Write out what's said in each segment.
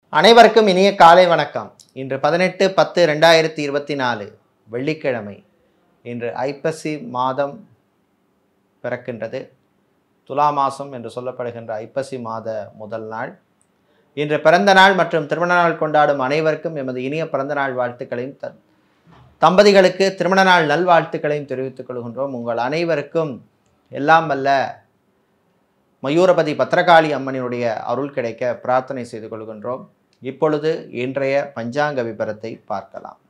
அனைவருக்கும் இனிய காலை வணக்கம். இன்று 18/10/2024 வெள்ளிக்கிழமை. இன்று ஐப்பசி மாதம் பிறக்கின்றது. துலா மாதம் என்று சொல்லப்படுகின்ற ஐப்பசி மாத முதல் நாள். இன்று பிறந்த நாள் மற்றும் திருமண நாள் கொண்டாடும் அனைவருக்கும் எமது இனிய பிறந்த நாள் வாழ்த்துக்களையும் தம்பதிகளுக்கு திருமண நாள் நல்வாழ்த்துக்களையும் தெரிவித்துக் கொள்கின்றோம். உங்கள் அனைவருக்கும் எல்லாம் வல்ல மயூரபதி பத்ரகாளி அம்மனினுடைய அருள் கிடைக்க பிரார்த்தனை செய்து கொள்கின்றோம். இப்பொழுது இன்றைய பஞ்சாங்க விபரத்தை பார்க்கலாம்.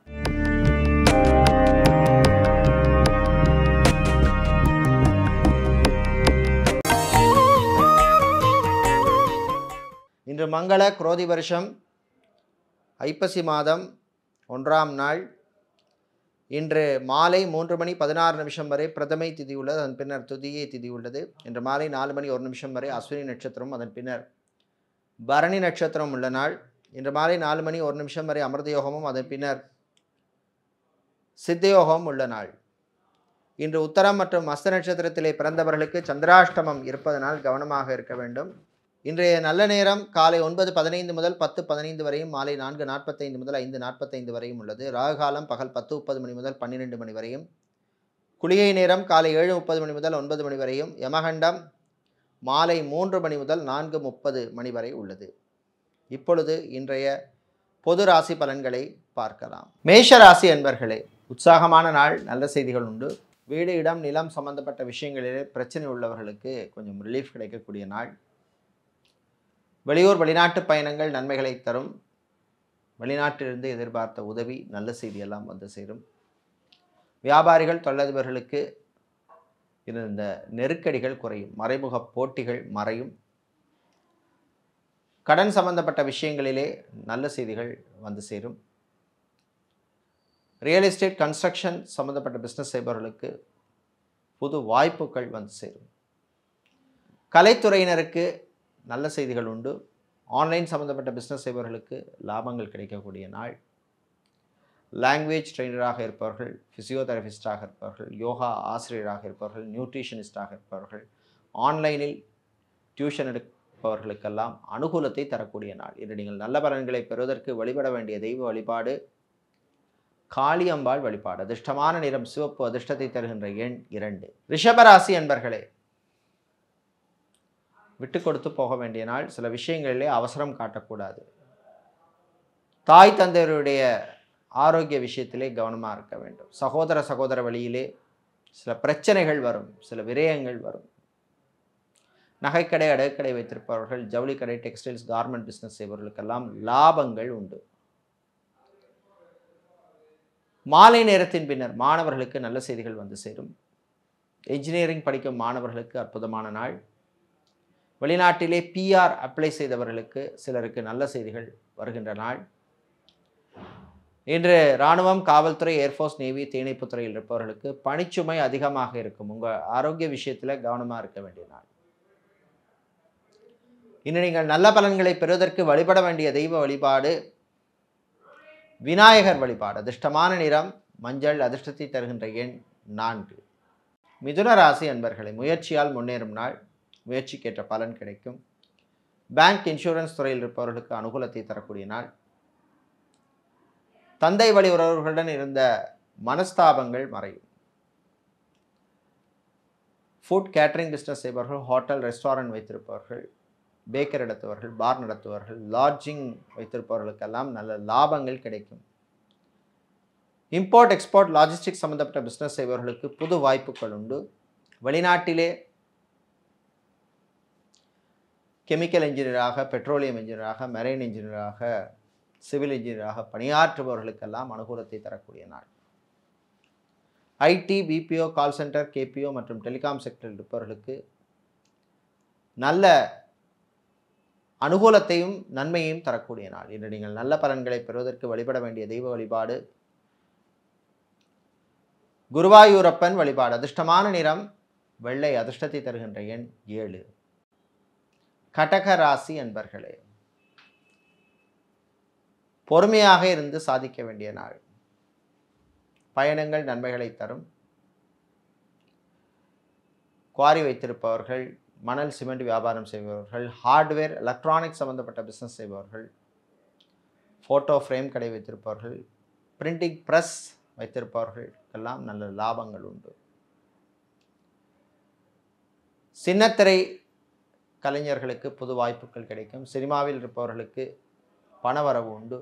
இன்று மங்கள குரோதி வருஷம் ஐப்பசி மாதம் 1ஆம் நாள். இன்று மாலை 3:16 வரை பிரதமை திதி உள்ளது. அதன் பின்னர் துதியை திதி உள்ளது. இன்று மாலை 4:01 வரை அஸ்வினி நட்சத்திரம், அதன் பின்னர் பரணி நட்சத்திரம் உள்ள நாள். இன்று மாலை 4:01 வரை அமிர்த யோகமும், அதன் பின்னர் சித்தயோகம் உள்ள நாள். இன்று உத்தரம் மற்றும் அஸ்த நட்சத்திரத்திலே பிறந்தவர்களுக்கு சந்திராஷ்டமம் இருப்பதனால் கவனமாக இருக்க வேண்டும். இன்றைய நல்ல நேரம் காலை 9:15 முதல் 10:15 வரையும், மாலை 4:45 முதல் 5:45 வரையும் உள்ளது. ராகுகாலம் பகல் 10:30 முதல் 12 வரையும், குளிகை நேரம் காலை 7:30 முதல் 9 வரையும், யமகண்டம் மாலை 3 முதல் 4:30 வரை உள்ளது. இப்பொழுது இன்றைய பொது ராசி பலன்களை பார்க்கலாம். மேஷ ராசி அன்பர்களே, உற்சாகமான நாள். நல்ல செய்திகள் உண்டு. வீடு, இடம், நிலம் சம்பந்தப்பட்ட விஷயங்களிலே பிரச்சனை உள்ளவர்களுக்கு கொஞ்சம் ரிலீஃப் கிடைக்கக்கூடிய நாள். வெளியூர் வெளிநாட்டு பயணங்கள் நன்மைகளை தரும். வெளிநாட்டிலிருந்து எதிர்பார்த்த உதவி, நல்ல செய்தியெல்லாம் வந்து சேரும். வியாபாரிகள், தொழிலதிபர்களுக்கு இருந்த நெருக்கடிகள் குறையும். மறைமுக போட்டிகள் மறையும். கடன் சம்பந்தப்பட்ட விஷயங்களிலே நல்ல செய்திகள் வந்து சேரும். ரியல் எஸ்டேட், கன்ஸ்ட்ரக்ஷன் சம்பந்தப்பட்ட பிஸ்னஸ் செய்பவர்களுக்கு புது வாய்ப்புகள் வந்து சேரும். கலைத்துறையினருக்கு நல்ல செய்திகள் உண்டு. ஆன்லைன் சம்பந்தப்பட்ட பிஸ்னஸ் செய்பவர்களுக்கு லாபங்கள் கிடைக்கக்கூடிய நாள். லாங்குவேஜ் ட்ரெயினராக இருப்பவர்கள், ஃபிசியோதெரபிஸ்டாக இருப்பவர்கள், யோகா ஆசிரியராக இருப்பவர்கள், நியூட்ரிஷனிஸ்டாக இருப்பவர்கள், ஆன்லைனில் டியூஷன் எடுப்பவர்களுக்கெல்லாம் அனுகூலத்தை தரக்கூடிய நாள். இன்று நீங்கள் நல்ல பலன்களை பெறுவதற்கு வழிபட வேண்டிய தெய்வ வழிபாடு காளியம்பாள் வழிபாடு. அதிர்ஷ்டமான நிறம் சிவப்பு. அதிர்ஷ்டத்தை தருகின்ற எண் 2. ரிஷபராசி அன்பர்களே, விட்டு கொடுத்து போக வேண்டிய நாள். சில விஷயங்களிலே அவசரம் காட்டக்கூடாது. தாய் தந்தையருடைய ஆரோக்கிய விஷயத்திலே கவனமாக இருக்க வேண்டும். சகோதர வழியிலே சில பிரச்சனைகள் வரும், சில விரயங்கள் வரும். நகைக்கடை, அடகுக்கடை வைத்திருப்பவர்கள், ஜவுளிக்கடை, டெக்ஸ்டைல்ஸ், கார்மெண்ட் பிஸ்னஸ் செய்பவர்களுக்கெல்லாம் லாபங்கள் உண்டு. மாலை நேரத்தின் பின்னர் மாணவர்களுக்கு நல்ல செய்திகள் வந்து சேரும். என்ஜினியரிங் படிக்கும் மாணவர்களுக்கு அற்புதமான நாள். வெளிநாட்டிலே PR அப்ளை செய்தவர்களுக்கு சிலருக்கு நல்ல செய்திகள் வருகின்ற நாள். இன்று இராணுவம், காவல்துறை, ஏர்ஃபோர்ஸ், நேவி, தீயணைப்புத்துறையில் இருப்பவர்களுக்கு பணிச்சுமை அதிகமாக இருக்கும். உங்கள் ஆரோக்கிய விஷயத்தில் கவனமாக இருக்க வேண்டிய நாள். இன்று நீங்கள் நல்ல பலன்களை பெறுவதற்கு வழிபட வேண்டிய தெய்வ வழிபாடு விநாயகர் வழிபாடு. அதிர்ஷ்டமான நிறம் மஞ்சள். அதிர்ஷ்டத்தை தருகின்ற எண் 4. மிதுன ராசி அன்பர்களை, முயற்சியால் முன்னேறும் நாள். முயற்சிக்கேற்ற பலன் கிடைக்கும். பேங்க், இன்சூரன்ஸ் துறையில் இருப்பவர்களுக்கு அனுகூலத்தை தரக்கூடிய நாள். தந்தை வழி உறவுகளுடன் இருந்த மனஸ்தாபங்கள் மறையும். ஃபுட் கேட்டரிங் பிஸ்னஸ் செய்பவர்கள், ஹோட்டல் ரெஸ்டாரண்ட் வைத்திருப்பவர்கள், பேக்கர் நடத்துவர்கள், பார் நடத்துவர்கள், லாட்ஜிங் வைத்திருப்பவர்களுக்கெல்லாம் நல்ல லாபங்கள் கிடைக்கும். இம்போர்ட், எக்ஸ்போர்ட், லாஜிஸ்டிக்ஸ் சம்பந்தப்பட்ட பிஸ்னஸ் செய்பவர்களுக்கு புது வாய்ப்புகள் உண்டு. வெளிநாட்டிலே கெமிக்கல் இன்ஜினியராக, பெட்ரோலியம் இன்ஜினியராக, மெரைன் இன்ஜினியராக, சிவில் இன்ஜினியராக பணியாற்றுபவர்களுக்கெல்லாம் அனுகூலத்தை தரக்கூடிய நாள். IT, BPO, call center, KPO மற்றும் டெலிகாம் செக்டரில் இருப்பவர்களுக்கு நல்ல அனுகூலத்தையும் நன்மையையும் தரக்கூடிய நாள். இன்று நீங்கள் நல்ல பலன்களை பெறுவதற்கு வழிபட வேண்டிய தெய்வ வழிபாடு குருவாயூரப்பன் வழிபாடு. அதிர்ஷ்டமான நிறம் வெள்ளை. அதிர்ஷ்டத்தை தருகின்ற எண் 7. கடக ராசி அன்பர்களே, பொறுமையாக இருந்து சாதிக்க வேண்டிய நாள். பயணங்கள் நன்மைகளை தரும். குவாரி வைத்திருப்பவர்கள், மணல் சிமெண்ட் வியாபாரம் செய்பவர்கள், ஹார்ட்வேர் எலக்ட்ரானிக்ஸ் சம்பந்தப்பட்ட பிஸ்னஸ் செய்பவர்கள், ஃபோட்டோ ஃப்ரேம் கடை வைத்திருப்பவர்கள், பிரிண்டிங் ப்ரெஸ் வைத்திருப்பவர்களுக்கெல்லாம் நல்ல லாபங்கள் உண்டு. சின்னத்திரை கலைஞர்களுக்கு புது வாய்ப்புகள் கிடைக்கும். சினிமாவில் இருப்பவர்களுக்கு பணவரவு உண்டு.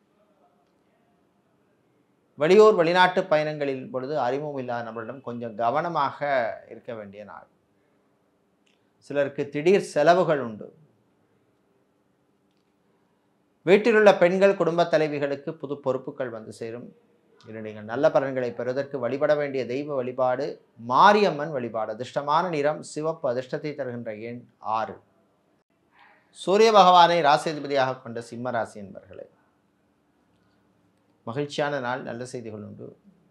வெளியூர் வெளிநாட்டு பயணங்களின் பொழுது அறிமுகம் இல்லாத நபரிடம் கொஞ்சம் கவனமாக இருக்க வேண்டிய நாள். சிலருக்கு திடீர் செலவுகள் உண்டு. வீட்டிலுள்ள பெண்கள் குடும்ப தலைவிகளுக்கு புது பொறுப்புகள் வந்து சேரும். இன்று நீங்கள் நல்ல பலன்களை பெறுவதற்கு வழிபட வேண்டிய தெய்வ வழிபாடு மாரியம்மன் வழிபாடு. அதிர்ஷ்டமான நிறம் சிவப்பு. அதிர்ஷ்டத்தை தருகின்ற எண் 6. சூரிய பகவானை ராசிதிபதியாக கொண்ட சிம்ம ராசி என்பர்களே, மகிழ்ச்சியான நாள். நல்ல செய்திகள் உண்டு.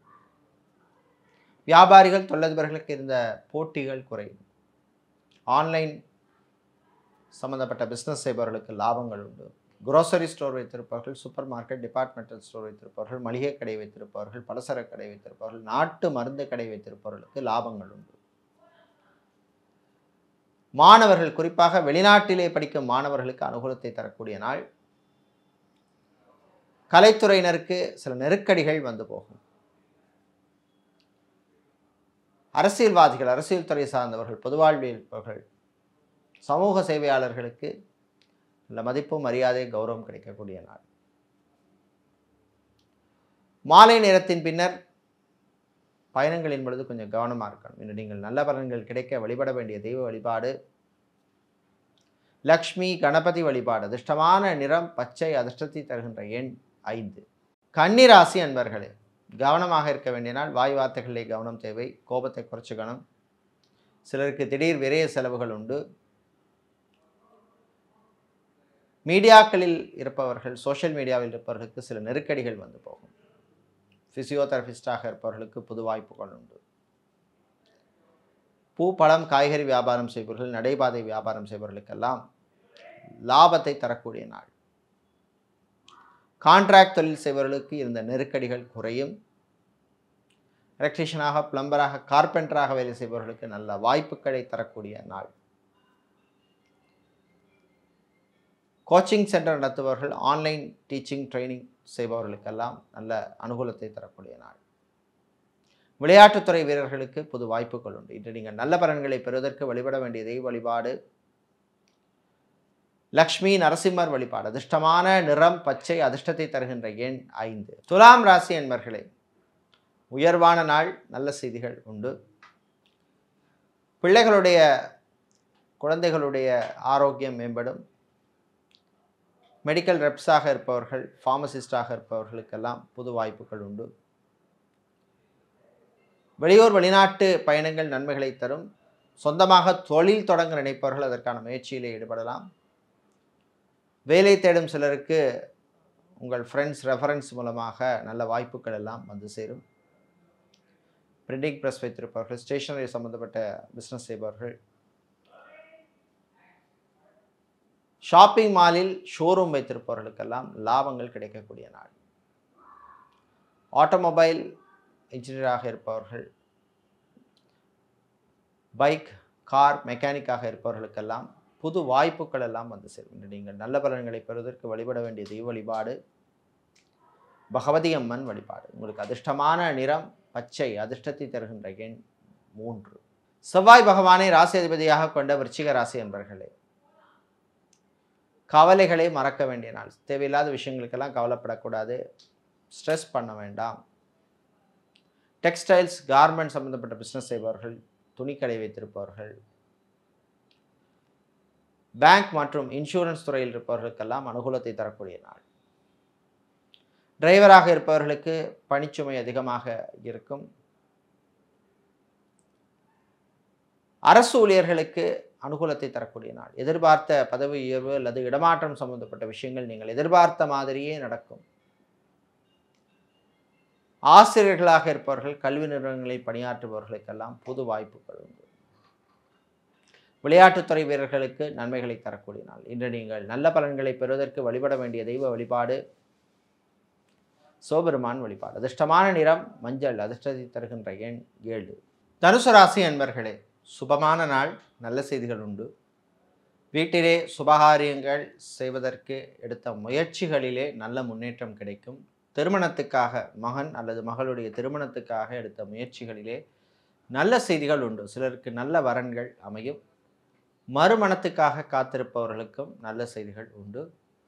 வியாபாரிகள் தொழிலதிபர்களுக்கு இருந்த போட்டிகள் குறையும். ஆன்லைன் சம்பந்தப்பட்ட பிஸ்னஸ் செய்பவர்களுக்கு லாபங்கள் உண்டு. குரோசரி ஸ்டோர் வைத்திருப்பவர்கள், சூப்பர் மார்க்கெட், டிபார்ட்மெண்டல் ஸ்டோர் வைத்திருப்பவர்கள், மளிகை கடை வைத்திருப்பவர்கள், பலசரக்கு கடை வைத்திருப்பவர்கள், நாட்டு மருந்து கடை வைத்திருப்பவர்களுக்கு லாபங்கள் உண்டு. மாணவர்கள், குறிப்பாக வெளிநாட்டிலே படிக்கும் மாணவர்களுக்கு அனுகூலத்தை தரக்கூடிய நாள். கலைத்துறையினருக்கு சில நெருக்கடிகள் வந்து போகும். அரசியல்வாதிகள், அரசியல் துறை சார்ந்தவர்கள், பொதுவாழ்வில் இருப்பவர்கள், சமூக சேவையாளர்களுக்கு நல்ல மதிப்பு, மரியாதை, கௌரவம் கிடைக்கக்கூடிய நாள். மாலை நேரத்தின் பின்னர் பயணங்களின் பொழுது கொஞ்சம் கவனமாக இருக்கணும். இன்று நீங்கள் நல்ல பலன்கள் கிடைக்க வழிபட வேண்டிய தெய்வ வழிபாடு லக்ஷ்மி கணபதி வழிபாடு. அதிர்ஷ்டமான நிறம் பச்சை. அதிர்ஷ்டத்தை தருகின்ற எண் 5. கன்னிராசி அன்பர்களே, கவனமாக இருக்க வேண்டிய நாள். வாய் வார்த்தைகளிலே கவனம் தேவை. கோபத்தை குறைச்சிக்கணும். சிலருக்கு திடீர் விரைய செலவுகள் உண்டு. மீடியாக்களில் இருப்பவர்கள், சோஷியல் மீடியாவில் இருப்பவர்களுக்கு சில நெருக்கடிகள் வந்து போகும். ஃபிசியோதெரபிஸ்டாக இருப்பவர்களுக்கு புது வாய்ப்புகள் உண்டு. பூ, பழம், காய்கறி வியாபாரம் செய்பவர்கள், நடைபாதை வியாபாரம் செய்பவர்களுக்கெல்லாம் லாபத்தை தரக்கூடிய நாள். கான்ட்ராக்ட் தொழில் செய்பவர்களுக்கு இருந்த நெருக்கடிகள் குறையும். எலக்ட்ரீஷியனாக, பிளம்பராக, கார்பெண்டராக வேலை செய்பவர்களுக்கு நல்ல வாய்ப்புகளை தரக்கூடிய நாள். கோச்சிங் சென்டர் நடத்துபவர்கள், ஆன்லைன் டீச்சிங் ட்ரைனிங் செய்பவர்களுக்கெல்லாம் நல்ல அனுகூலத்தை தரக்கூடிய நாள். விளையாட்டுத்துறை வீரர்களுக்கு புது வாய்ப்புகள் உண்டு. இன்று நீங்கள் நல்ல பலன்களை பெறுவதற்கு வழிபட வேண்டிய தெய்வ வழிபாடு லக்ஷ்மி நரசிம்மர் வழிபாடு. அதிர்ஷ்டமான நிறம் பச்சை. அதிர்ஷ்டத்தை தருகின்ற எண் 5. துலாம் ராசி என்பர்களே, உயர்வான நாள். நல்ல செய்திகள் உண்டு. பிள்ளைகளுடைய, குழந்தைகளுடைய ஆரோக்கியம் மேம்படும். மெடிக்கல் ரெப்ஸாக இருப்பவர்கள், ஃபார்மசிஸ்டாக இருப்பவர்களுக்கெல்லாம் புது வாய்ப்புகள் உண்டு. வெளியூர் வெளிநாட்டு பயணங்கள் நன்மைகளை தரும். சொந்தமாக தொழில் தொடங்க நினைப்பவர்கள் அதற்கான முயற்சியிலே ஈடுபடலாம். வேலை தேடும் சிலருக்கு உங்கள் ஃப்ரெண்ட்ஸ் ரெஃபரன்ஸ் மூலமாக நல்ல வாய்ப்புகள் எல்லாம் வந்து சேரும். பிரிண்டிங் ப்ரெஸ் வைத்திருப்பவர்கள், ஸ்டேஷனரி சம்பந்தப்பட்ட பிஸ்னஸ் செய்பவர்கள், ஷாப்பிங் மாலில் ஷோரூம் வைத்திருப்பவர்களுக்கெல்லாம் லாபங்கள் கிடைக்கக்கூடிய நாள். ஆட்டோமொபைல் இன்ஜினியராக இருப்பவர்கள், பைக், கார் மெக்கானிக்காக இருப்பவர்களுக்கெல்லாம் புது வாய்ப்புகள் எல்லாம் வந்து சேரும். நீங்கள் நல்ல பலன்களை பெறுவதற்கு வழிபட வேண்டிய தெய்வ வழிபாடு பகவதி அம்மன் வழிபாடு. உங்களுக்கு அதிர்ஷ்டமான நிறம் பச்சை. அதிர்ஷ்டத்தை தருகின்ற எண் 3. செவ்வாய் பகவானை ராசி அதிபதியாக கொண்ட விருச்சிக ராசி என்பர்களே, கவலைகளை மறக்க வேண்டிய நாள். தேவையில்லாத விஷயங்களுக்கெல்லாம் கவலைப்படக்கூடாது. ஸ்ட்ரெஸ் பண்ண வேண்டாம். டெக்ஸ்டைல்ஸ், கார்மெண்ட் சம்பந்தப்பட்ட பிஸ்னஸ் செய்பவர்கள், துணிக்கடை வைத்திருப்பவர்கள், பேங்க் மற்றும் இன்சூரன்ஸ் துறையில் இருப்பவர்களுக்கெல்லாம் அனுகூலத்தை தரக்கூடிய நாள். டிரைவராக இருப்பவர்களுக்கு பணிச்சுமை அதிகமாக இருக்கும். அரசு ஊழியர்களுக்கு அனுகூலத்தை தரக்கூடிய நாள். எதிர்பார்த்த பதவி உயர்வு அல்லது இடமாற்றம் சம்பந்தப்பட்ட விஷயங்கள் நீங்கள் எதிர்பார்த்த மாதிரியே நடக்கும். ஆசிரியர்களாக இருப்பவர்கள், கல்வி நிறுவனங்களில் பணியாற்றுபவர்களுக்கெல்லாம் புது வாய்ப்புகள் உண்டு. விளையாட்டுத்துறை வீரர்களுக்கு நன்மைகளை தரக்கூடிய நாள். இன்று நீங்கள் நல்ல பலன்களை பெறுவதற்கு வழிபட வேண்டிய தெய்வ வழிபாடு சிவபெருமான் வழிபாடு. அதிர்ஷ்டமான நிறம் மஞ்சள். அதிர்ஷ்டத்தை தருகின்ற எண் 7. தனுசு ராசி அன்பர்களே, சுபமான நாள். நல்ல செய்திகள் உண்டு. வீட்டிலே சுபகாரியங்கள் செய்வதற்கு எடுத்த முயற்சிகளிலே நல்ல முன்னேற்றம் கிடைக்கும். திருமணத்துக்காக மகன் அல்லது மகளுடைய திருமணத்துக்காக எடுத்த முயற்சிகளிலே நல்ல செய்திகள் உண்டு. சிலருக்கு நல்ல வரன்கள் அமையும். மறுமணத்துக்காக காத்திருப்பவர்களுக்கும் நல்ல செய்திகள் உண்டு.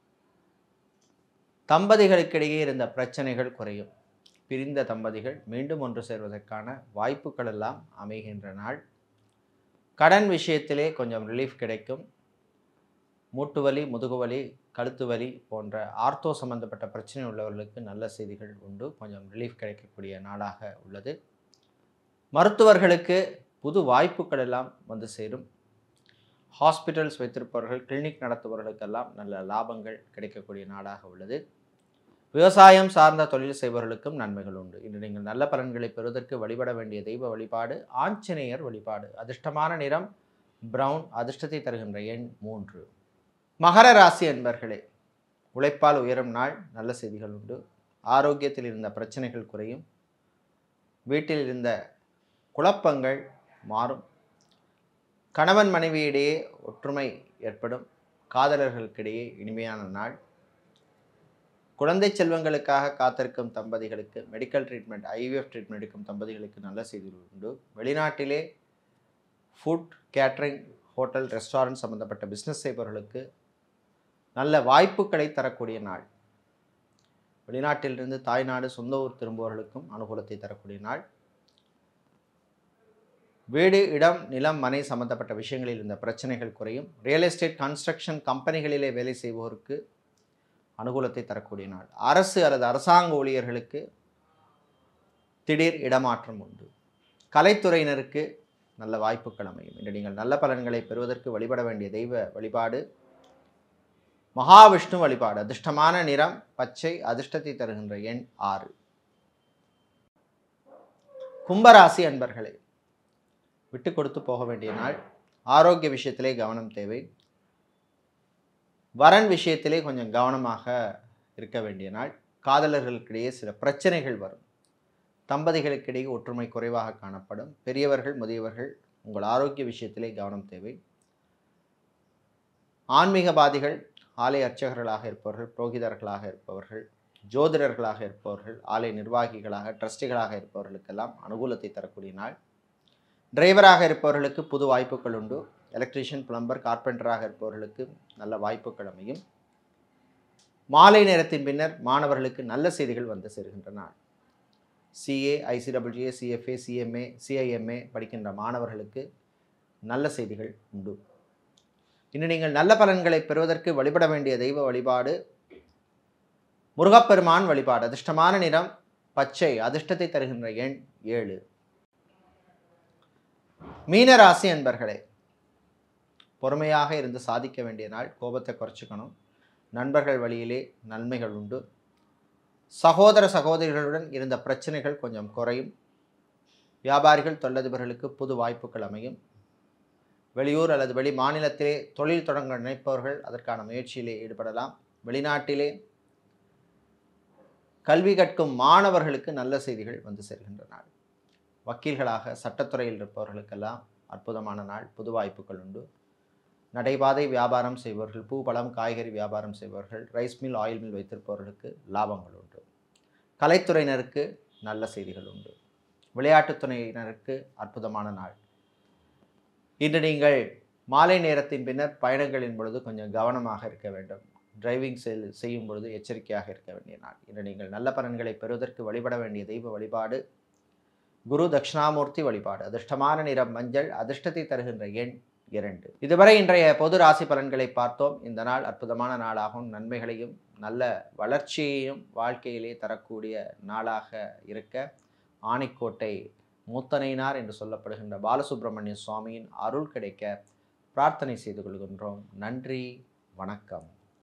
தம்பதிகளுக்கிடையே இருந்த பிரச்சனைகள் குறையும். பிரிந்த தம்பதிகள் மீண்டும் ஒன்று சேர்வதற்கான வாய்ப்புகள் எல்லாம் அமைகின்ற நாள். கடன் விஷயத்திலே கொஞ்சம் ரிலீஃப் கிடைக்கும். மூட்டு வலி, முதுகுவலி, கழுத்து வலி போன்ற ஆர்த்தோ சம்பந்தப்பட்ட பிரச்சனை உள்ளவர்களுக்கு நல்ல செய்திகள் உண்டு. கொஞ்சம் ரிலீஃப் கிடைக்கக்கூடிய நாளாக உள்ளது. மருத்துவர்களுக்கு புது வாய்ப்புகள் எல்லாம் வந்து சேரும். ஹாஸ்பிட்டல்ஸ் வைத்திருப்பவர்கள், கிளினிக் நடத்துபவர்களுக்கெல்லாம் நல்ல லாபங்கள் கிடைக்கக்கூடிய நாளாக உள்ளது. விவசாயம் சார்ந்த தொழில் செய்பவர்களுக்கும் நன்மைகள் உண்டு. இன்று நீங்கள் நல்ல பலன்களை பெறுவதற்கு வழிபட வேண்டிய தெய்வ வழிபாடு ஆஞ்சநேயர் வழிபாடு. அதிர்ஷ்டமான நிறம் பிரவுன். அதிர்ஷ்டத்தை தருகின்ற எண் 3. மகர ராசி அன்பர்களே, உழைப்பால் உயரும் நாள். நல்ல செய்திகள் உண்டு. ஆரோக்கியத்தில் இருந்த பிரச்சனைகள் குறையும். வீட்டில் இருந்த குழப்பங்கள் மாறும். கணவன் மனைவியிடையே ஒற்றுமை ஏற்படும். காதலர்களுக்கிடையே இனிமையான நாள். குழந்தை செல்வங்களுக்காக காத்திருக்கும் தம்பதிகளுக்கு மெடிக்கல் ட்ரீட்மெண்ட், ஐவிஎஃப் ட்ரீட்மெண்ட் எடுக்கும் தம்பதிகளுக்கு நல்ல செய்திகள் உண்டு. வெளிநாட்டிலே ஃபுட், கேட்ரிங், ஹோட்டல், ரெஸ்டாரண்ட் சம்பந்தப்பட்ட பிஸ்னஸ் செய்பவர்களுக்கு நல்ல வாய்ப்புகளை தரக்கூடிய நாள். வெளிநாட்டிலிருந்து தாய்நாடு, சொந்த ஊர் திரும்புபவர்களுக்கும் அனுகூலத்தை தரக்கூடிய நாள். வீடு, இடம், நிலம், மனை சம்பந்தப்பட்ட விஷயங்களில் இருந்த பிரச்சனைகள் குறையும். ரியல் எஸ்டேட், கன்ஸ்ட்ரக்ஷன் கம்பெனிகளிலே வேலை செய்வோருக்கு அனுகூலத்தை தரக்கூடிய நாள். அரசு அல்லது அரசாங்க ஊழியர்களுக்கு திடீர் இடமாற்றம் உண்டு. கலைத்துறையினருக்கு நல்ல வாய்ப்புகள் அமையும். இன்று நீங்கள் நல்ல பலன்களை பெறுவதற்கு வழிபட வேண்டிய தெய்வ வழிபாடு மகாவிஷ்ணு வழிபாடு. அதிர்ஷ்டமான நிறம் பச்சை. அதிர்ஷ்டத்தை தருகின்ற எண் 6. கும்பராசி அன்பர்களே, விட்டு கொடுத்து போக வேண்டிய நாள். ஆரோக்கிய விஷயத்திலே கவனம் தேவை. வரன் விஷயத்திலே கொஞ்சம் கவனமாக இருக்க வேண்டிய நாள். காதலர்களுக்கிடையே சில பிரச்சனைகள் வரும். தம்பதிகளுக்கிடையே ஒற்றுமை குறைவாக காணப்படும். பெரியவர்கள், முதியவர்கள் உங்கள் ஆரோக்கிய விஷயத்திலே கவனம் தேவை. ஆன்மீகவாதிகள், ஆலய அர்ச்சகர்களாக இருப்பவர்கள், புரோகிதர்களாக இருப்பவர்கள், ஜோதிடர்களாக இருப்பவர்கள், ஆலய நிர்வாகிகளாக, ட்ரஸ்டிகளாக இருப்பவர்களுக்கெல்லாம் அனுகூலத்தை தரக்கூடிய நாள். டிரைவராக இருப்பவர்களுக்கு புது வாய்ப்புகள் உண்டு. எலக்ட்ரீஷியன், பிளம்பர், கார்பெண்டராக இருப்பவர்களுக்கு நல்ல வாய்ப்புகள் அமையும். மாலை நேரத்தின் பின்னர் மாணவர்களுக்கு நல்ல செய்திகள் வந்து சேருகின்ற நாள். CA, ICWA, CFA, CMA, CIMA படிக்கின்ற மாணவர்களுக்கு நல்ல செய்திகள் உண்டு. இன்று நீங்கள் நல்ல பலன்களை பெறுவதற்கு வழிபட வேண்டிய தெய்வ வழிபாடு முருகப்பெருமான் வழிபாடு. அதிர்ஷ்டமான நிறம் பச்சை. அதிர்ஷ்டத்தை தருகின்ற எண் 7. மீனராசி அன்பர்களே, பொறுமையாக இருந்து சாதிக்க வேண்டிய நாள். கோபத்தை குறைச்சிக்கணும். நண்பர்கள் வழியிலே நன்மைகள் உண்டு. சகோதர சகோதரிகளுடன் இருந்த பிரச்சனைகள் கொஞ்சம் குறையும். வியாபாரிகள், தொழிலதிபர்களுக்கு புது வாய்ப்புகள் அமையும். வெளியூர் அல்லது வெளி மாநிலத்திலே தொழில் தொடங்க நினைப்பவர்கள் அதற்கான முயற்சியிலே ஈடுபடலாம். வெளிநாட்டிலே கல்வி கற்கும் மாணவர்களுக்கு நல்ல செய்திகள் வந்து சேர்கின்ற நாள். வக்கீல்களாக, சட்டத்துறையில் இருப்பவர்களுக்கெல்லாம் அற்புதமான நாள். புது வாய்ப்புகள் உண்டு. நடைபாதை வியாபாரம் செய்பவர்கள், பூ, பழம், காய்கறி வியாபாரம் செய்பவர்கள், ரைஸ் மில், ஆயில் மில் வைத்திருப்பவர்களுக்கு லாபங்கள் உண்டு. கலைத்துறையினருக்கு நல்ல செய்திகள் உண்டு. விளையாட்டுத்துறையினருக்கு அற்புதமான நாள். இன்று நீங்கள் மாலை நேரத்தின் பின்னர் பயணங்களின் பொழுது கொஞ்சம் கவனமாக இருக்க வேண்டும். டிரைவிங் செய்யும் பொழுது எச்சரிக்கையாக இருக்க வேண்டிய நாள். இன்று நீங்கள் நல்ல பலன்களை பெறுவதற்கு வழிபட வேண்டிய தெய்வ வழிபாடு குரு தட்சிணாமூர்த்தி வழிபாடு. அதிர்ஷ்டமான நிறம் மஞ்சள். அதிர்ஷ்டத்தை தருகின்ற எண் 2. இதுவரை இன்றைய பொது ராசி பலன்களை பார்த்தோம். இந்த நாள் அற்புதமான நாளாகவும் நன்மைகளையும் நல்ல வளர்ச்சியையும் வாழ்க்கையிலே தரக்கூடிய நாளாக இருக்க ஆனைக்கோட்டை மூத்தனையினார் என்று சொல்லப்படுகின்ற பாலசுப்பிரமணிய சுவாமியின் அருள் கிடைக்க பிரார்த்தனை செய்து கொள்கின்றோம். நன்றி, வணக்கம்.